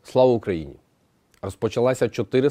Слава Україні! Розпочалася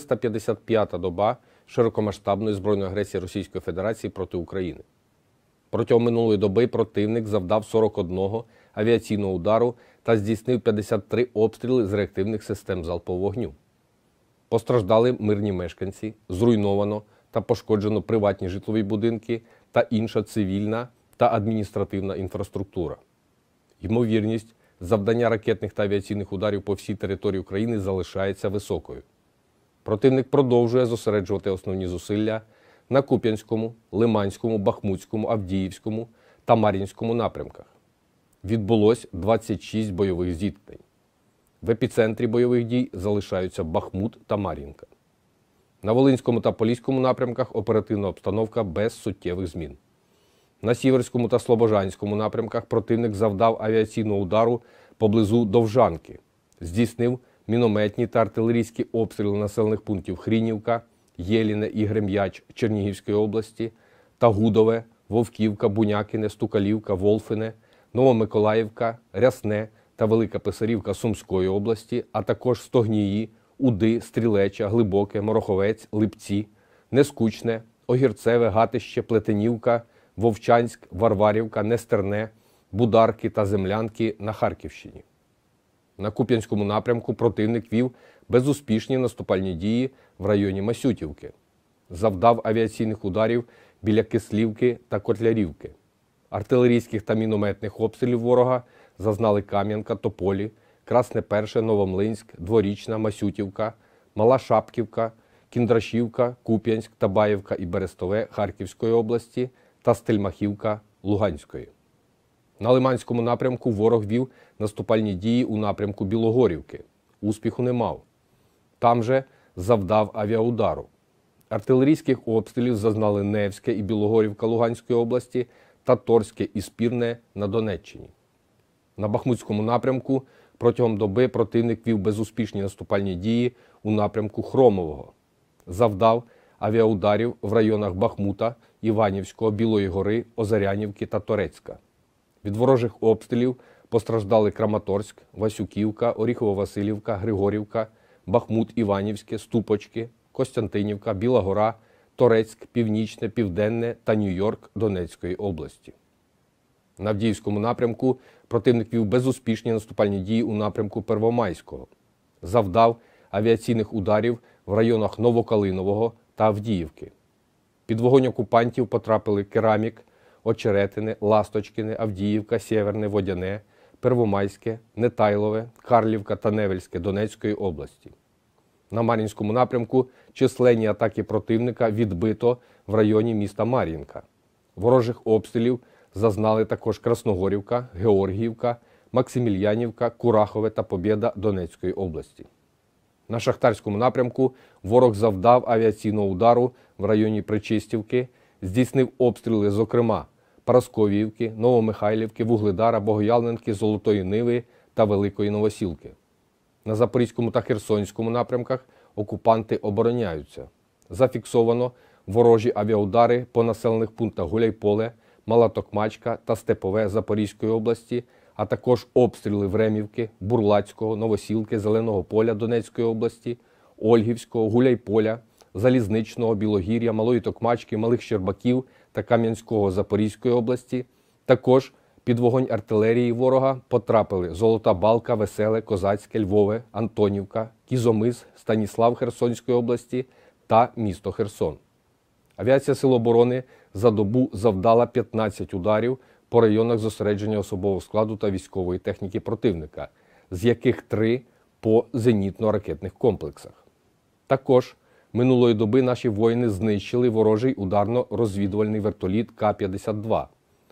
455-та доба широкомасштабної збройної агресії Російської Федерації проти України. Протягом минулої доби противник завдав 41 авіаційного удару та здійснив 53 обстріли з реактивних систем залпового вогню. Постраждали мирні мешканці, зруйновано та пошкоджено приватні житлові будинки та інша цивільна та адміністративна інфраструктура. Ймовірність завдання ракетних та авіаційних ударів по всій території України залишається високою. Противник продовжує зосереджувати основні зусилля на Куп'янському, Лиманському, Бахмутському, Авдіївському та Мар'їнському напрямках. Відбулось 26 бойових зіткнень. В епіцентрі бойових дій залишаються Бахмут та Мар'їнка. На Волинському та Поліському напрямках оперативна обстановка без суттєвих змін. На Сіверському та Слобожанському напрямках противник завдав авіаційного удару поблизу Довжанки, здійснив мінометні та артилерійські обстріли населених пунктів Хрінівка, Єліне і Грем'яч Чернігівської області та Гудове, Вовківка, Бунякине, Стукалівка, Волфине, Новомиколаївка, Рясне та Велика Писарівка Сумської області, а також Стогнії, Уди, Стрілеча, Глибоке, Мороховець, Липці, Нескучне, Огірцеве, Гатище, Плетенівка, Вовчанськ, Варварівка, Нестерне, Бударки та Землянки на Харківщині. На Куп'янському напрямку противник вів безуспішні наступальні дії в районі Масютівки. Завдав авіаційних ударів біля Кислівки та Котлярівки. Артилерійських та мінометних обстрілів ворога зазнали Кам'янка, Тополі, Красне Перше, Новомлинськ, Дворічна, Масютівка, Мала Шапківка, Кіндрашівка, Куп'янськ, Табаєвка і Берестове Харківської області та Стельмахівка Луганської. На Лиманському напрямку ворог вів наступальні дії у напрямку Білогорівки. Успіху не мав. Там же завдав авіаудару. Артилерійських обстрілів зазнали Невське і Білогорівка Луганської області та Торське і Спірне на Донеччині. На Бахмутському напрямку протягом доби противник вів безуспішні наступальні дії у напрямку Хромового. Завдав авіаударів в районах Бахмута, Іванівського, Білої Гори, Озарянівки та Торецька. Від ворожих обстрілів постраждали Краматорськ, Васюківка, Оріхово-Василівка, Григорівка, Бахмут, Іванівське, Ступочки, Костянтинівка, Біла Гора, Торецьк, Північне, Південне та Нью-Йорк Донецької області. На Авдіївському напрямку противник вів безуспішні наступальні дії у напрямку Первомайського. Завдав авіаційних ударів в районах Новокалинового та Авдіївки. Під вогонь окупантів потрапили Керамік, Очеретине, Ласточкине, Авдіївка, Сєверне, Водяне, Первомайське, Нетайлове, Карлівка та Невельське Донецької області. На Мар'їнському напрямку численні атаки противника відбито в районі міста Мар'їнка. Ворожих обстрілів зазнали також Красногорівка, Георгіївка, Максимільянівка, Курахове та Побєда Донецької області. На Шахтарському напрямку ворог завдав авіаційного удару в районі Причистівки, здійснив обстріли, зокрема, Парасковіївки, Новомихайлівки, Вугледара, Богоявленки, Золотої Ниви та Великої Новосілки. На Запорізькому та Херсонському напрямках окупанти обороняються. Зафіксовано ворожі авіаудари по населених пунктах Гуляйполе, Мала Токмачка та Степове Запорізької області, а також обстріли Времівки, Бурлацького, Новосілки, Зеленого Поля Донецької області, Ольгівського, Гуляйполя, Залізничного, Білогір'я, Малої Токмачки, Малих Щербаків та Кам'янського Запорізької області. Також під вогонь артилерії ворога потрапили Золота Балка, Веселе, Козацьке, Львове, Антонівка, Кізомис, Станіслав Херсонської області та місто Херсон. Авіація Сил оборони за добу завдала 15 ударів по районах зосередження особового складу та військової техніки противника, з яких 3 по зенітно-ракетних комплексах. Також минулої доби наші воїни знищили ворожий ударно-розвідувальний вертоліт К-52,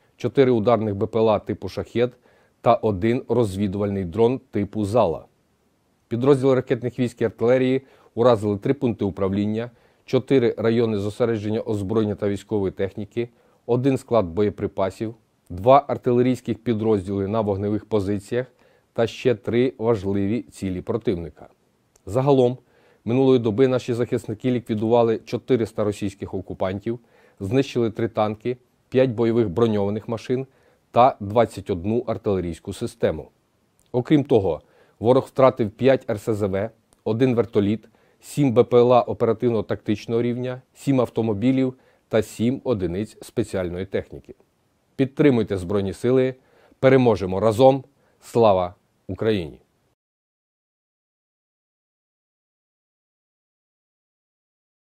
4 ударних БПЛА типу «Шахед» та 1 розвідувальний дрон типу «Зала». Підрозділи ракетних військ і артилерії уразили 3 пункти управління, 4 райони зосередження озброєння та військової техніки, 1 склад боєприпасів, 2 артилерійських підрозділи на вогневих позиціях та ще 3 важливі цілі противника. Загалом, минулої доби наші захисники ліквідували 400 російських окупантів, знищили 3 танки, 5 бойових броньованих машин та 21 артилерійську систему. Окрім того, Ворог втратив 5 РСЗВ, 1 вертоліт, 7 БПЛА оперативно-тактичного рівня, 7 автомобілів та 7 одиниць спеціальної техніки. Підтримуйте Збройні Сили, переможемо разом! Слава Україні!